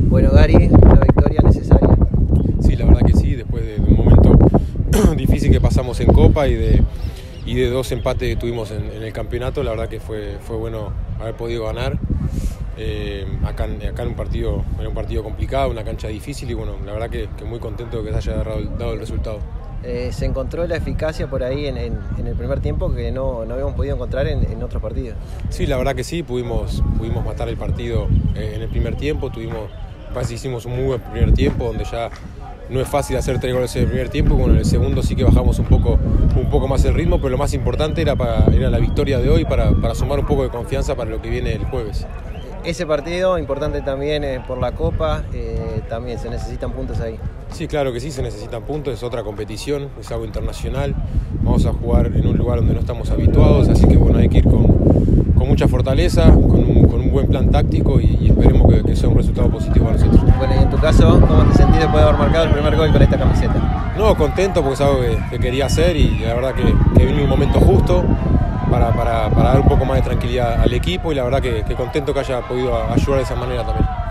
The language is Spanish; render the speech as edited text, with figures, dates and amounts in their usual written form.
Bueno, Gary, una victoria necesaria. Sí, la verdad que sí, después de un momento difícil que pasamos en Copa y de dos empates que tuvimos en el campeonato, la verdad que fue bueno haber podido ganar. Acá en un partido, era un partido complicado, una cancha difícil y bueno, la verdad que muy contento de que se haya dado el resultado. Se encontró la eficacia por ahí en el primer tiempo que no habíamos podido encontrar en otros partidos. Sí, la verdad que sí, pudimos matar el partido en el primer tiempo, parece que hicimos un muy buen primer tiempo donde ya no es fácil hacer 3 goles en el primer tiempo. Bueno, en el segundo sí que bajamos un poco más el ritmo, pero lo más importante era la victoria de hoy para sumar un poco de confianza para lo que viene el jueves. Ese partido importante también por la Copa, también se necesitan puntos ahí. Sí, claro que sí, se necesitan puntos, es otra competición, es algo internacional, vamos a jugar en un lugar donde no estamos habituados, así que bueno, hay que ir con mucha fortaleza, con un buen plan táctico y esperemos que sea un resultado positivo para nosotros. Bueno, y en tu caso, ¿cómo te sentís después de haber marcado el primer gol con esta camiseta? No, contento porque es algo que quería hacer y la verdad que vino un momento justo para dar un poco más de tranquilidad al equipo y la verdad que contento que haya podido ayudar de esa manera también.